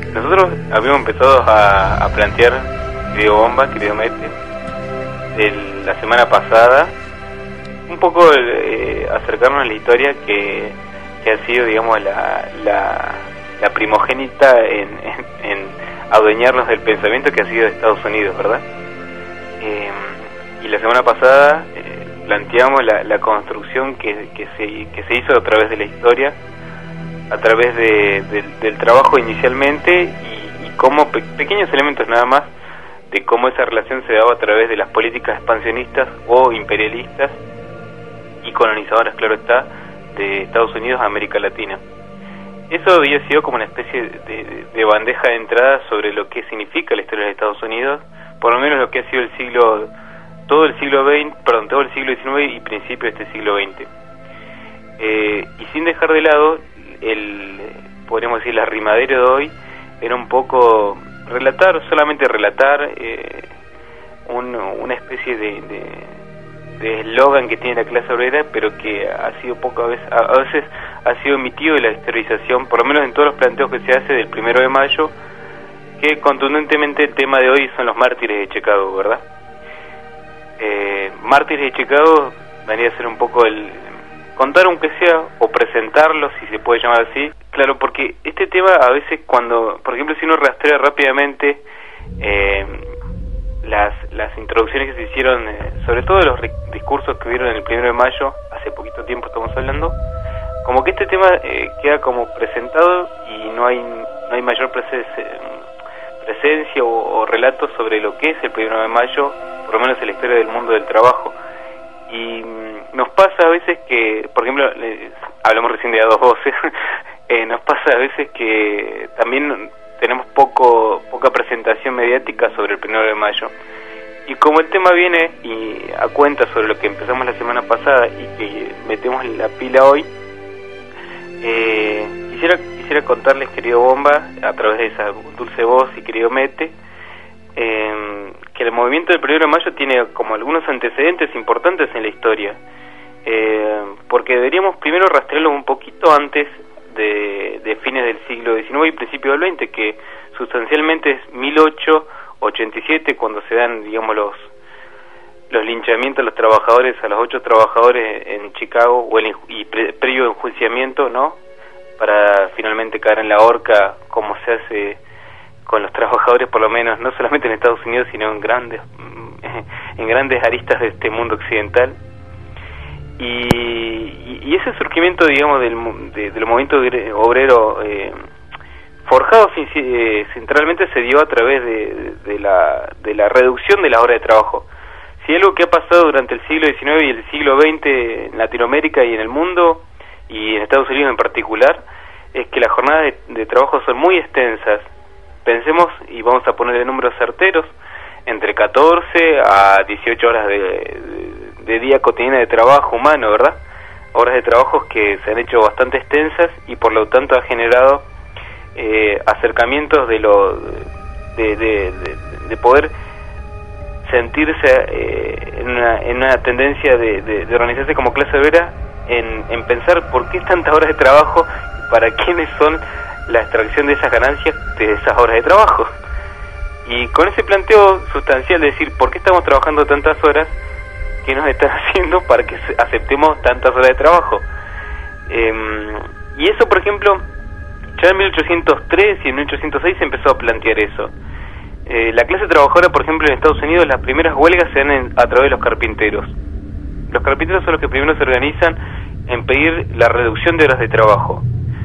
nosotros habíamos empezado a plantear, querido Bomba, querido Mete, la semana pasada, un poco acercarnos a la historia que ha sido, digamos, la primogénita en adueñarnos del pensamiento, que ha sido Estados Unidos, ¿verdad? Y la semana pasada planteamos la construcción que se hizo a través de la historia, a través del trabajo inicialmente, y cómo pequeños elementos nada más de cómo esa relación se daba a través de las políticas expansionistas o imperialistas y colonizadoras, claro está, de Estados Unidos a América Latina. Eso había sido como una especie de bandeja de entrada sobre lo que significa la historia de Estados Unidos, por lo menos lo que ha sido todo el siglo XIX y principio de este siglo XX. Y sin dejar de lado, podríamos decir, la rimadera de hoy era un poco solamente relatar una especie de eslogan que tiene la clase obrera, pero que ha sido a veces ha sido omitido de la historización, por lo menos en todos los planteos que se hace del 1 de mayo, que contundentemente el tema de hoy son los mártires de Chicago, ¿verdad? Mártires de Chicago vendría a ser un poco contar aunque sea, o presentarlo, si se puede llamar así. Claro, porque este tema a veces cuando, por ejemplo, si uno rastrea rápidamente las introducciones que se hicieron, sobre todo de los discursos que hubieron el 1 de mayo, hace poquito tiempo estamos hablando, como que este tema queda como presentado y no hay mayor presencia o relato sobre lo que es el 1 de mayo, por lo menos en la historia del mundo del trabajo. Y nos pasa a veces que, por ejemplo, hablamos recién de a dos voces, nos pasa a veces que también tenemos poca presentación mediática sobre el 1 de mayo. Y como el tema viene a cuenta sobre lo que empezamos la semana pasada y que metemos la pila hoy, quisiera contarles, querido Bomba, a través de esa dulce voz, y querido Mete, que el movimiento del 1 de mayo tiene como algunos antecedentes importantes en la historia, porque deberíamos primero rastrearlo un poquito antes de fines del siglo XIX y principio del XX, que sustancialmente es 1887, cuando se dan, digamos, los linchamientos a los trabajadores, a los 8 trabajadores en Chicago, y previo enjuiciamiento, ¿no?, para finalmente caer en la horca, como se hace con los trabajadores, por lo menos, no solamente en Estados Unidos, sino en grandes aristas de este mundo occidental. Y ese surgimiento, digamos, del movimiento obrero forjado centralmente se dio a través de la reducción de la hora de trabajo. Si algo que ha pasado durante el siglo XIX y el siglo XX en Latinoamérica y en el mundo, y en Estados Unidos en particular, es que las jornadas de trabajo son muy extensas. Pensemos, y vamos a ponerle números certeros, entre 14 a 18 horas de día cotidiana de trabajo humano, ¿verdad? Horas de trabajo que se han hecho bastante extensas y por lo tanto ha generado acercamientos de poder sentirse en una tendencia de organizarse como clase obrera, en pensar por qué tantas horas de trabajo y para quiénes son la extracción de esas ganancias de esas horas de trabajo. Y con ese planteo sustancial de decir por qué estamos trabajando tantas horas, qué nos están haciendo para que aceptemos tantas horas de trabajo. Y eso, por ejemplo, ya en 1803 y en 1806 se empezó a plantear eso. La clase trabajadora, por ejemplo, en Estados Unidos, las primeras huelgas se dan a través de los carpinteros. Los carpinteros son los que primero se organizan en pedir la reducción de horas de trabajo.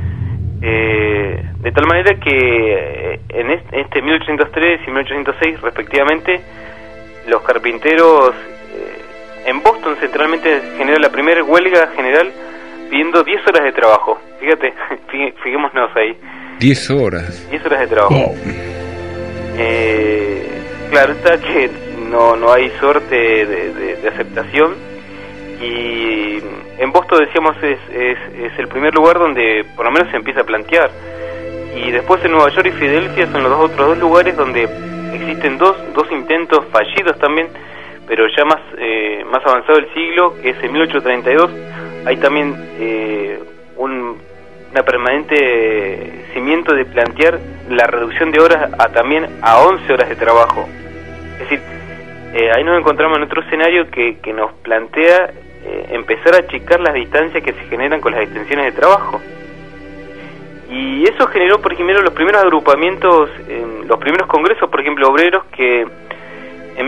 De tal manera que en este 1803 y 1806 respectivamente, los carpinteros en Boston centralmente generó la primera huelga general pidiendo 10 horas de trabajo. Fíjate, fijémonos ahí. 10 horas. 10 horas de trabajo. Wow. Claro está que no hay suerte de aceptación, y en Boston, decíamos, es el primer lugar donde por lo menos se empieza a plantear, y después en Nueva York y Filadelfia son los otros dos lugares donde existen dos intentos fallidos también, pero ya más avanzado el siglo, que es en 1832. Hay también una permanente ofrecimiento de plantear la reducción de horas también a 11 horas de trabajo. Es decir, ahí nos encontramos en otro escenario que nos plantea empezar a achicar las distancias que se generan con las extensiones de trabajo. Y eso generó, por ejemplo, los primeros agrupamientos, los primeros congresos, por ejemplo, obreros, que en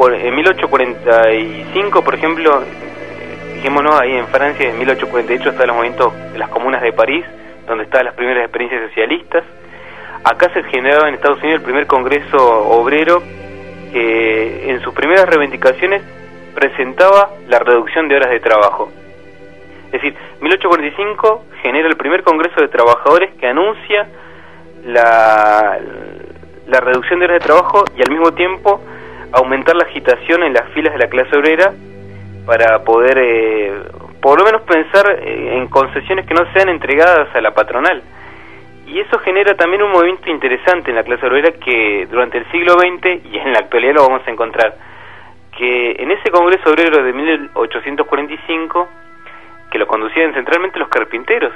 1845, por ejemplo, fijémonos ahí en Francia, en 1848 están los movimientos de las comunas de París, donde estaban las primeras experiencias socialistas. Acá se generaba en Estados Unidos el primer congreso obrero, que en sus primeras reivindicaciones presentaba la reducción de horas de trabajo. Es decir, 1845 genera el primer congreso de trabajadores que anuncia la reducción de horas de trabajo y al mismo tiempo aumentar la agitación en las filas de la clase obrera para poder por lo menos pensar en concesiones que no sean entregadas a la patronal. Y eso genera también un movimiento interesante en la clase obrera que durante el siglo XX, y en la actualidad lo vamos a encontrar, que en ese Congreso Obrero de 1845, que lo conducían centralmente los carpinteros,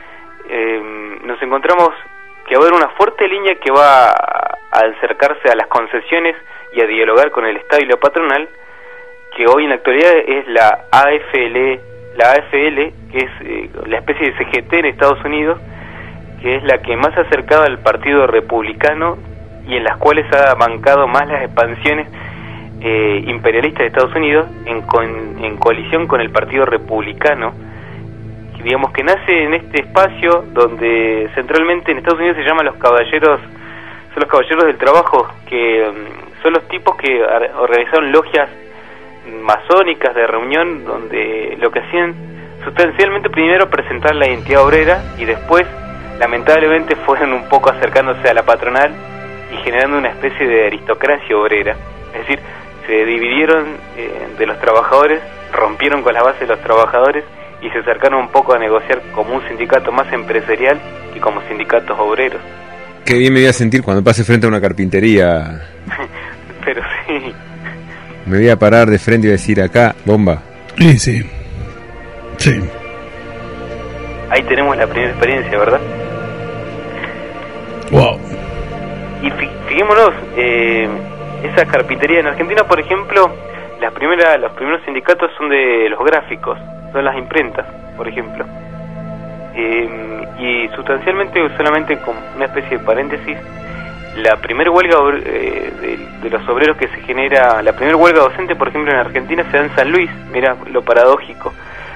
nos encontramos que va a haber una fuerte línea que va a acercarse a las concesiones y a dialogar con el Estado y la patronal, que hoy en la actualidad es la AFL, que es la especie de CGT en Estados Unidos, que es la que más ha acercado al Partido Republicano y en las cuales ha bancado más las expansiones imperialistas de Estados Unidos en coalición con el Partido Republicano, que digamos que nace en este espacio donde centralmente en Estados Unidos se llama los caballeros del trabajo, que son los tipos que organizaron logias masónicas de reunión, donde lo que hacían sustancialmente primero presentar la identidad obrera y después lamentablemente fueron un poco acercándose a la patronal y generando una especie de aristocracia obrera. Es decir, se dividieron de los trabajadores, rompieron con la base de los trabajadores y se acercaron un poco a negociar como un sindicato más empresarial que como sindicatos obreros. Qué bien me voy a sentir cuando pase frente a una carpintería. Pero sí. Me voy a parar de frente y decir acá, bomba. Sí. Ahí tenemos la primera experiencia, ¿verdad? Wow. Y fijémonos, esa carpintería en Argentina, por ejemplo, los primeros sindicatos son de los gráficos, son las imprentas, por ejemplo. Y sustancialmente, solamente con una especie de paréntesis, la primera huelga de los obreros que se genera, la primera huelga docente, por ejemplo, en Argentina se da en San Luis. Mira lo paradójico.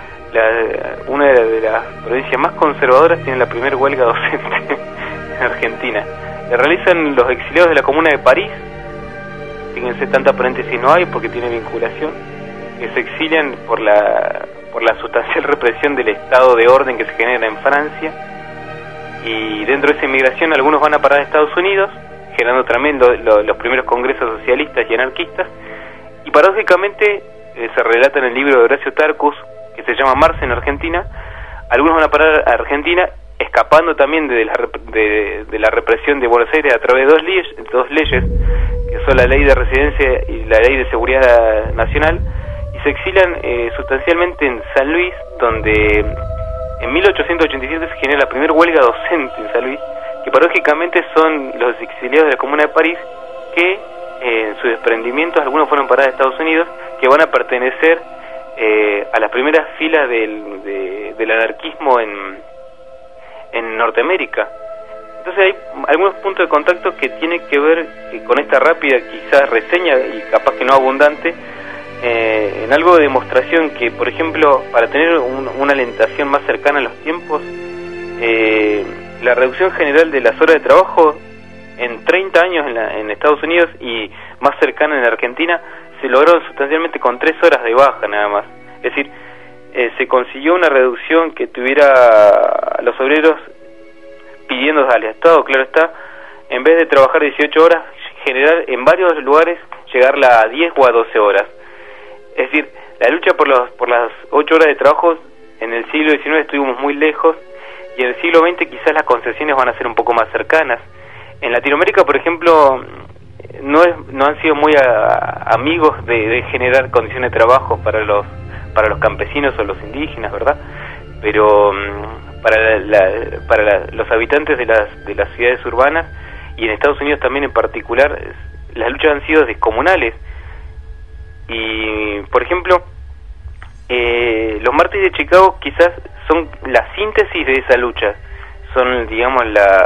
Una de las provincias más conservadoras tiene la primera huelga docente en Argentina. La realizan los exiliados de la Comuna de París. Fíjense, tanta paréntesis no hay porque tiene vinculación. Que se exilian por la sustancial represión del estado de orden que se genera en Francia. Y dentro de esa inmigración algunos van a parar a Estados Unidos, generando también los primeros congresos socialistas y anarquistas. Y paradójicamente se relata en el libro de Horacio Tarcus, que se llama Marx en Argentina, algunos van a parar a Argentina escapando también de la represión de Buenos Aires a través de dos leyes, que son la ley de residencia y la ley de seguridad nacional, y se exilian sustancialmente en San Luis, donde en 1887 se genera la primera huelga docente en San Luis, que paradójicamente son los exiliados de la Comuna de París, que en sus desprendimientos algunos fueron parados a Estados Unidos, que van a pertenecer a las primeras filas del anarquismo en Norteamérica. Entonces hay algunos puntos de contacto que tienen que ver con esta rápida quizás reseña y capaz que no abundante, en algo de demostración que, por ejemplo, para tener una alentación más cercana a los tiempos, la reducción general de las horas de trabajo en 30 años en Estados Unidos y más cercana en Argentina se logró sustancialmente con 3 horas de baja nada más. Es decir, se consiguió una reducción que tuviera a los obreros pidiendo al Estado, claro está, en vez de trabajar 18 horas, generar en varios lugares llegarla a 10 o a 12 horas. Es decir, la lucha por las 8 horas de trabajo en el siglo XIX estuvimos muy lejos, y en el siglo XX quizás las concesiones van a ser un poco más cercanas. En Latinoamérica, por ejemplo, no han sido muy amigos de generar condiciones de trabajo para los campesinos o los indígenas, ¿verdad? Pero para los habitantes de las ciudades urbanas, y en Estados Unidos también en particular, las luchas han sido descomunales. Y, por ejemplo, los mártires de Chicago quizás son la síntesis de esa lucha, son, digamos,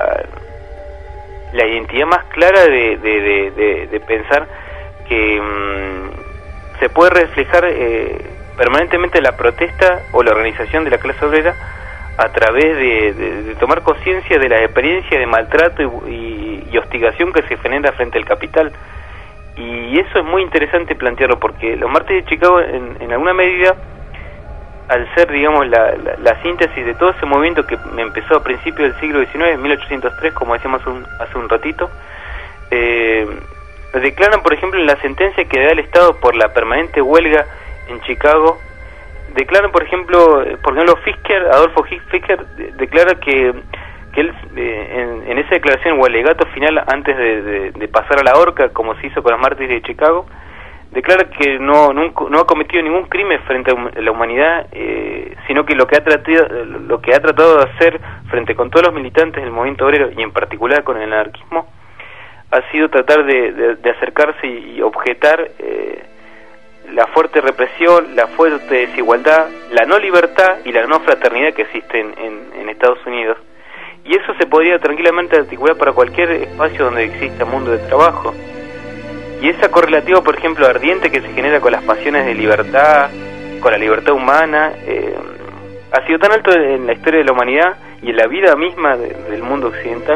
la identidad más clara de pensar que se puede reflejar permanentemente la protesta o la organización de la clase obrera a través de tomar conciencia de la experiencia de maltrato y hostigación que se genera frente al capital. Y eso es muy interesante plantearlo, porque los mártires de Chicago en alguna medida, al ser, digamos, la síntesis de todo ese movimiento que empezó a principios del siglo XIX, en 1803, como decíamos hace un ratito, declaran, por ejemplo, en la sentencia que da el Estado por la permanente huelga en Chicago, declaran, por ejemplo, Adolfo Fisker declara que él, en esa declaración o alegato final, antes de pasar a la horca, como se hizo con los mártires de Chicago, declara que no ha cometido ningún crimen frente a la humanidad, sino que lo que ha tratado de hacer frente con todos los militantes del movimiento obrero, y en particular con el anarquismo, ha sido tratar de acercarse y objetar la fuerte represión, la fuerte desigualdad, la no libertad y la no fraternidad que existen en Estados Unidos. Y eso se podría tranquilamente articular para cualquier espacio donde exista mundo de trabajo. Y esa correlativa, por ejemplo, ardiente que se genera con las pasiones de libertad, con la libertad humana, ha sido tan alto en la historia de la humanidad y en la vida misma del mundo occidental,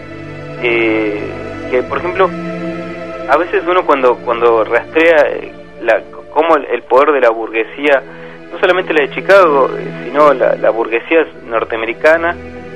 que, por ejemplo, a veces uno cuando rastrea cómo el poder de la burguesía, no solamente la de Chicago, sino la burguesía norteamericana,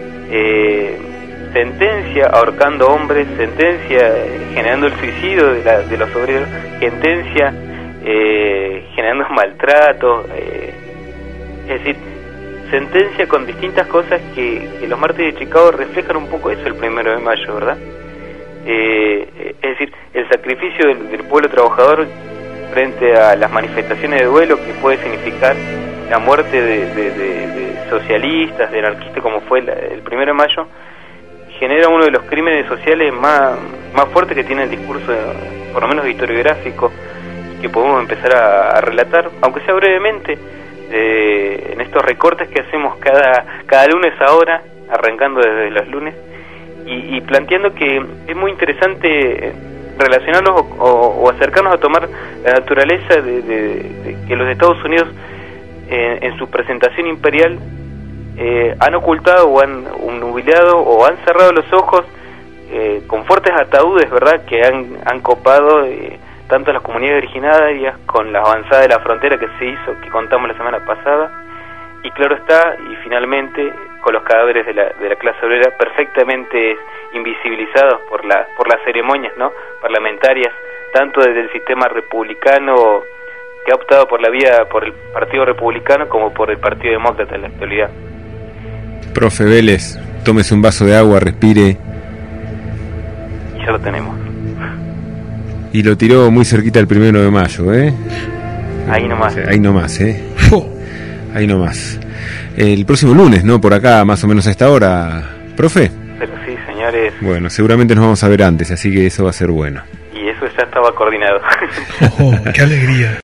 sentencia ahorcando hombres, sentencia generando el suicidio de los obreros, sentencia generando maltrato, es decir, sentencia con distintas cosas que los mártires de Chicago reflejan un poco eso el 1 de mayo, ¿verdad? Es decir, el sacrificio del pueblo trabajador frente a las manifestaciones de duelo que puede significar la muerte de socialistas, de anarquistas, como fue el 1 de mayo, genera uno de los crímenes sociales más fuertes que tiene el discurso, por lo menos historiográfico, que podemos empezar a relatar, aunque sea brevemente, en estos recortes que hacemos cada lunes ahora, arrancando desde los lunes, y planteando que es muy interesante relacionarlos o acercarnos a tomar la naturaleza de que los Estados Unidos, en su presentación imperial, han ocultado o han nubilado o han cerrado los ojos con fuertes ataúdes, ¿verdad?, que han copado tanto las comunidades originarias con la avanzada de la frontera que se hizo, que contamos la semana pasada, y claro está, y finalmente con los cadáveres de la clase obrera perfectamente invisibilizados por las ceremonias, ¿no?, parlamentarias, tanto desde el sistema republicano, que ha optado por la vía por el Partido Republicano, como por el Partido Demócrata en la actualidad. Profe Vélez, tómese un vaso de agua, respire. Y ya lo tenemos. Y lo tiró muy cerquita el 1 de mayo, ¿eh? Ahí nomás. Ahí nomás, ¿eh? Ahí nomás. El próximo lunes, ¿no? Por acá, más o menos a esta hora, profe. Pero sí, señores. Bueno, seguramente nos vamos a ver antes, así que eso va a ser bueno. Y eso ya estaba coordinado. ¡Qué alegría!